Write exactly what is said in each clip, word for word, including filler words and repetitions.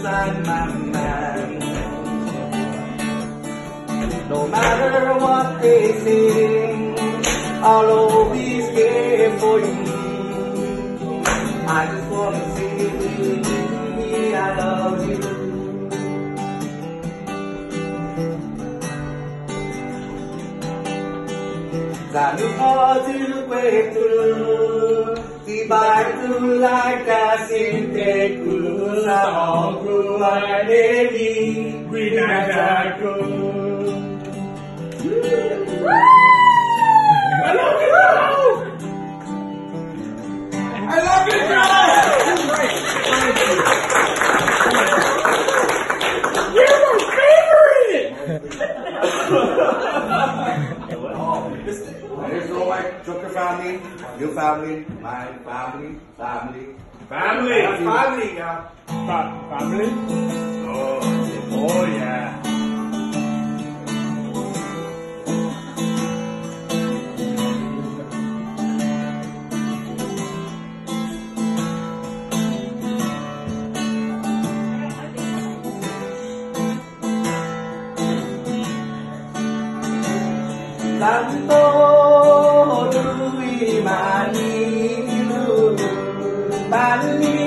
and my man. No matter what they say, I'll always care for you. I just wanna say I love you. Ra nước khó giữ quê tư, thì bài tư lại ca xin kê cứ ra họ cứ ai để đi quy nai ra cứ. I love you, bro! I love you, bro! You're my favorite! Here's all my Joker family, your family, my family, family. Family! That's family now. Fa family? Oh, oh yeah. Tanto lui mani lu mani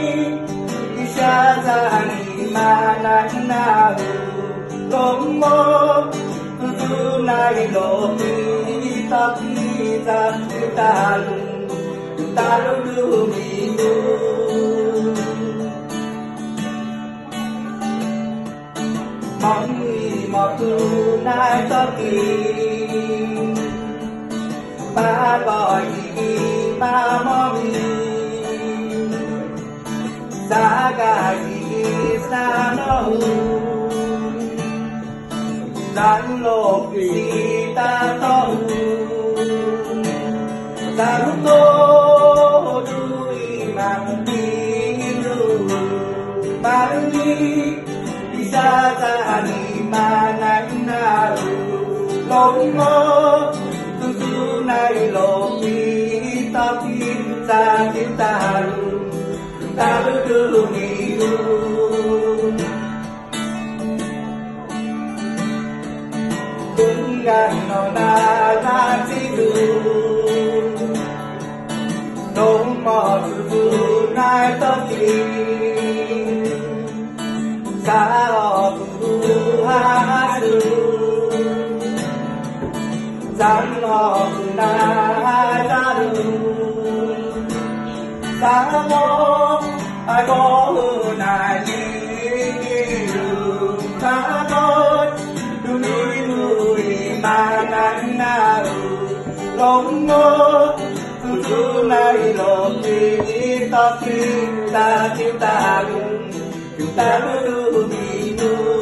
isazani manana tomo tunai lo kita kita talu talu minu mami matu nai tapi ba gọi gì ba mong xa cả gì xa nó đánh lột gì ta to ta lúc tô đuôi mang đi lưu ba đi đi xa xa đi mà nắng nào lông mơ này lộ đi ta tin ta tin ta luôn ta cứ cứ đi luôn cũng gần nó ta ta chỉ luôn đông mò từ nay ta tin xa ở từ hai đường dáng họ na ra đường xa mô ai có hương này đường xa mô đường núi núi mà nắng nào lòng mơ từ từ này lộ đi ta tin ta tin ta luôn chúng ta luôn đi luôn.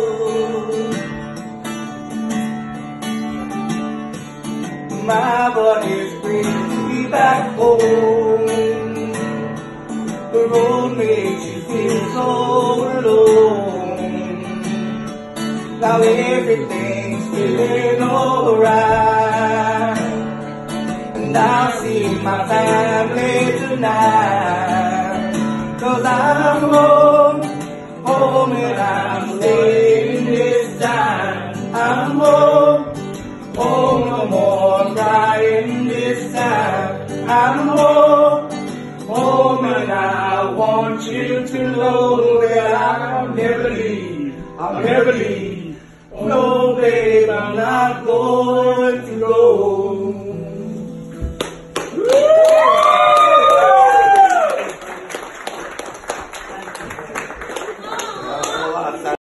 My body's brings me back home. The road makes you feel so alone. Now everything's feeling alright, and I'll see my family tonight. Cause I'm home, home and I'm staying this time. I'm home. Oh, no more crying this time. I'm home, home, and I want you to know that I'll never leave. I'll never leave. No, babe, I'm not going.